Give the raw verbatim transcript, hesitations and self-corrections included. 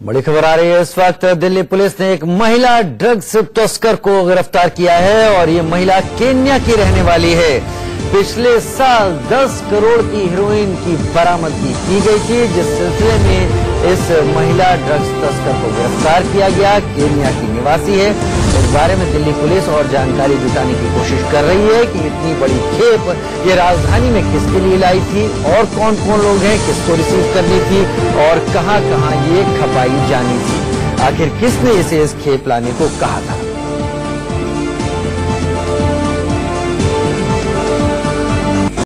बड़ी खबर आ रही है इस वक्त। दिल्ली पुलिस ने एक महिला ड्रग्स तस्कर को गिरफ्तार किया है और ये महिला केन्या की रहने वाली है। पिछले साल दस करोड़ की हेरोइन की बरामदगी की गई थी, जिस सिलसिले में इस महिला ड्रग्स तस्कर को गिरफ्तार किया गया। केन्या की निवासी है। इस बारे में दिल्ली पुलिस और जानकारी जुटाने की कोशिश कर रही है कि इतनी बड़ी खेप ये राजधानी में किसके लिए लाई थी और कौन कौन लोग हैं, किसको रिसीव करनी थी और कहां कहां ये खपाई जानी थी। आखिर किसने इसे इस खेप लाने को कहा था।